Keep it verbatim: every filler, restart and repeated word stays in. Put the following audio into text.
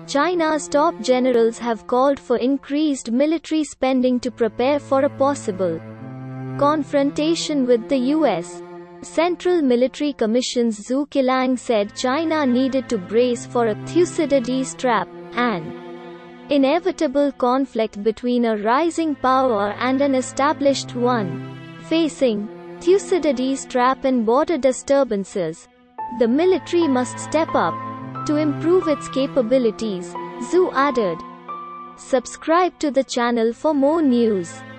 China's top generals have called for increased military spending to prepare for a possible confrontation with the U S. Central Military Commission's Zhu Qilang said China needed to brace for a Thucydides trap, an inevitable conflict between a rising power and an established one. Facing Thucydides trap and border disturbances, the military must step up to improve its capabilities, Zhu added. Subscribe to the channel for more news.